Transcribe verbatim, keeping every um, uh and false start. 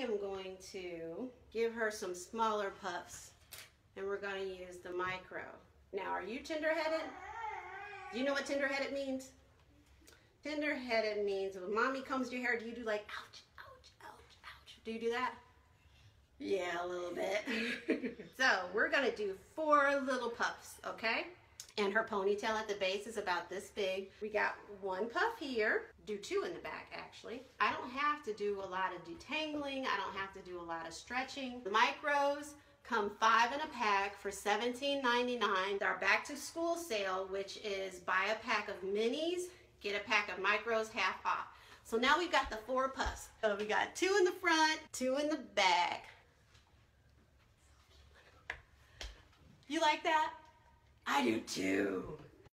am going to give her some smaller puffs, and we're going to use the micro. Now, are you tender-headed? Do you know what tender-headed means? Tender-headed means when mommy combs your hair, do you do like, ouch, ouch, ouch, ouch? Do you do that? Yeah, a little bit. So we're gonna do four little puffs, okay? And her ponytail at the base is about this big. We got one puff here, do two in the back actually. I don't have to do a lot of detangling, I don't have to do a lot of stretching. The micros come five in a pack for seventeen ninety-nine. Our back to school sale, which is buy a pack of minis, get a pack of micros half off. So now we've got the four puffs. So we got two in the front, two in the back. You like that? I do too.